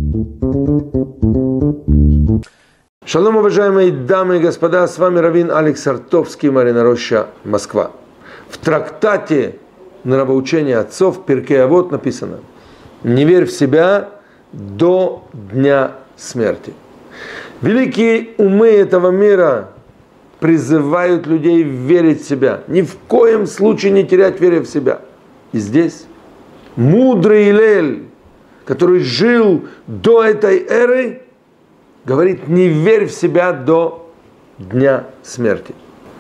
Шалом, уважаемые дамы и господа, с вами раввин Алекс Артовский, Марьина Роща, Москва. В трактате нравоучения отцов Перкей Авот написано: «Не верь в себя до дня смерти». Великие умы этого мира призывают людей верить в себя, ни в коем случае не терять веры в себя. И здесь мудрый Илель, который жил до этой эры, говорит: не верь в себя до дня смерти.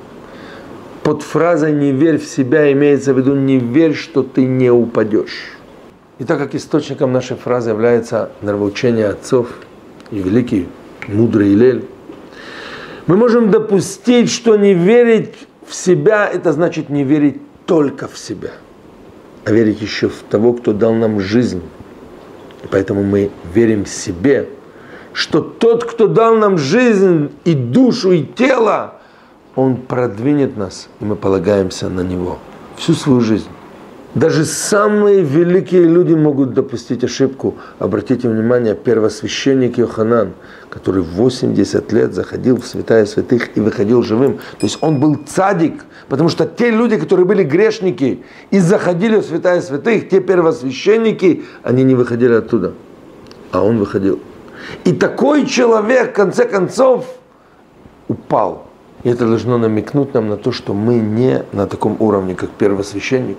Под фразой «не верь в себя» имеется в виду: не верь, что ты не упадешь. И так как источником нашей фразы является нравоучение отцов и великий мудрый Илель, мы можем допустить, что не верить в себя – это значит не верить только в себя, а верить еще в того, кто дал нам жизнь. И поэтому мы верим себе, что тот, кто дал нам жизнь и душу, и тело, он продвинет нас, и мы полагаемся на него всю свою жизнь. Даже самые великие люди могут допустить ошибку. Обратите внимание, первосвященник Йоханан, который 80 лет заходил в святая святых и выходил живым. То есть он был цадик, потому что те люди, которые были грешники и заходили в святая святых, те первосвященники, они не выходили оттуда, а он выходил. И такой человек, в конце концов, упал. И это должно намекнуть нам на то, что мы не на таком уровне, как первосвященник.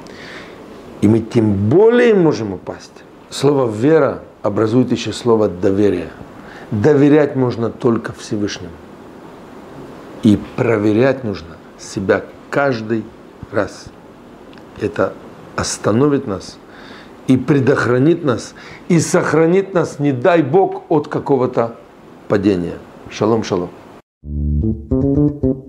И мы тем более можем упасть. Слово «вера» образует еще слово «доверие». Доверять можно только Всевышнему. И проверять нужно себя каждый раз. Это остановит нас и предохранит нас, и сохранит нас, не дай Бог, от какого-то падения. Шалом, шалом.